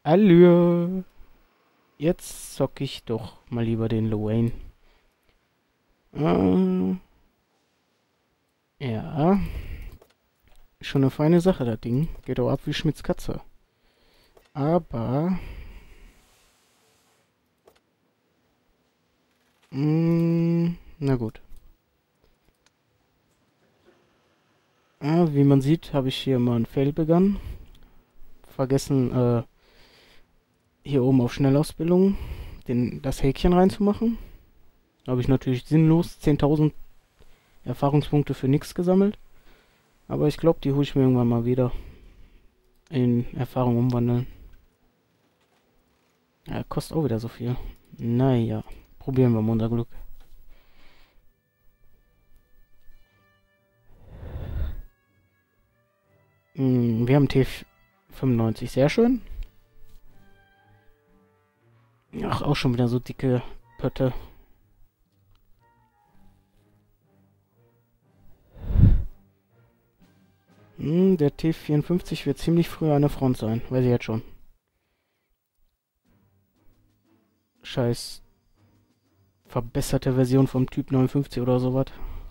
Allö. Jetzt zock ich doch mal lieber den Lowain. Äh, ja. Schon eine feine Sache, das Ding. Geht auch ab wie Schmitz Katze. Aber... na gut. Wie man sieht, habe ich hier mal ein Fail begangen. Vergessen, hier oben auf Schnellausbildung das Häkchen reinzumachen. Habe ich natürlich sinnlos 10.000 Erfahrungspunkte für nichts gesammelt. Aber ich glaube, die hole ich mir irgendwann mal wieder in Erfahrung umwandeln. Ja, kostet auch wieder so viel. Naja, probieren wir mal unser Glück. Wir haben T95, sehr schön. Ach, auch schon wieder so dicke Pötte. Der T54 wird ziemlich früh an der Front sein, weiß ich jetzt schon. Scheiß verbesserte Version vom Typ 59 oder sowas.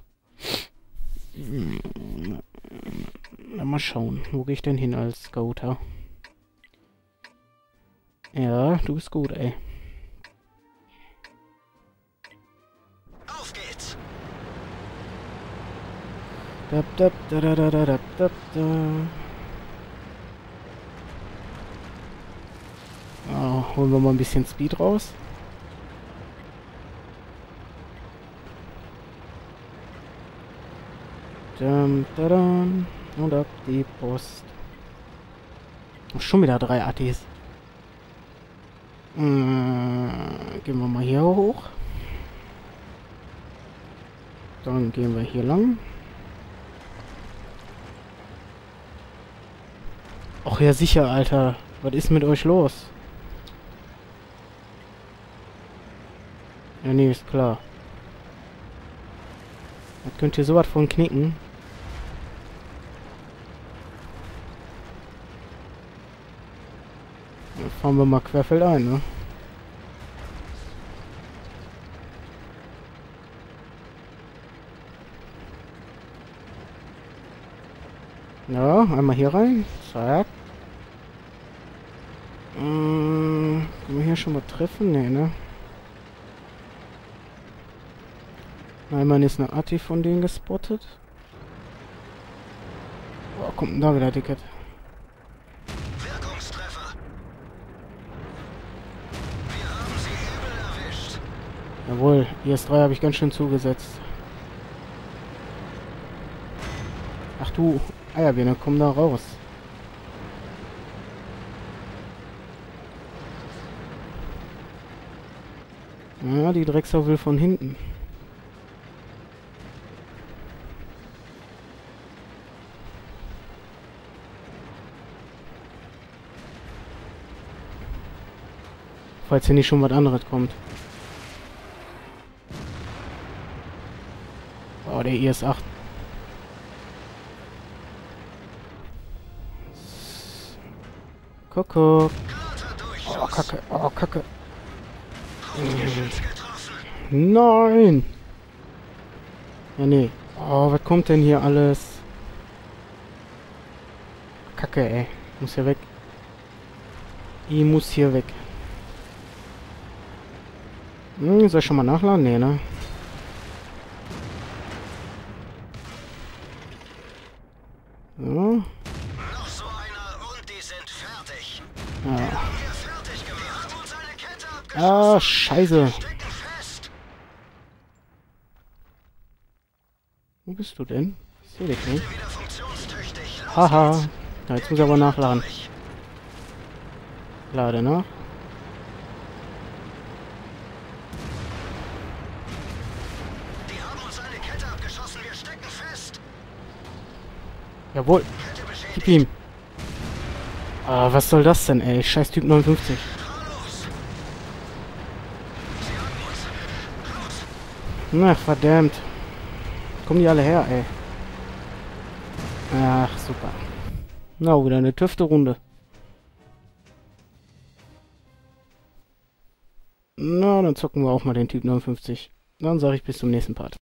Mal schauen, wo gehe ich denn hin als Scouter? Ja, du bist gut, ey. Auf geht's! Dab, dab, da, da, da, da, dab, dab, da. Holen wir mal ein bisschen Speed raus. Und ab die Post. Schon wieder 3 Attis. Gehen wir mal hier hoch. Dann gehen wir hier lang. Ach ja, sicher, Alter. Was ist mit euch los? Ja, nee, ist klar. Da könnt ihr sowas von knicken. Dann fahren wir mal querfeldein, ne? Ja, einmal hier rein. Zack. Können wir hier schon mal treffen? Nee, ne? Einmal ist eine Atti von denen gespottet. Oh, kommt denn da wieder Ticket? Wirkungstreffer! Wir haben sie übel erwischt! Jawohl, IS-3 habe ich ganz schön zugesetzt. Ach du, Eierbirne, komm da raus. Ja, die Drecksau will von hinten. Falls hier nicht schon was anderes kommt. Oh, der IS-8. Kuckuck. Oh, Kacke. Oh, Kacke. Nein! Ja, nee. Oh, was kommt denn hier alles? Kacke, ey. Muss hier weg. Ich muss hier weg. Soll ich schon mal nachladen? Nee, ne? So. Noch so einer und die sind fertig! Ja. Wir fertig gemacht! Wir haben uns eine Kette abgeschossen! Ah, scheiße. Stecken fest! Wo bist du denn? Ich sehe dich nicht. Wieder funktionstüchtig! Los Haha. geht's. Ja, jetzt muss ich aber nachladen. Durch. Lade nach. Die haben uns eine Kette abgeschossen! Wir stecken fest! Jawohl. Kette beschädigt! Gib ihm. Ah, was soll das denn, ey? Scheiß Typ 59. Los! Sie haben uns! Los! Na, verdammt. Kommen die alle her, ey. Ach, super. Na, wieder eine Tüfte-Runde. Na, dann zocken wir auch mal den Typ 59. Dann sage ich bis zum nächsten Part.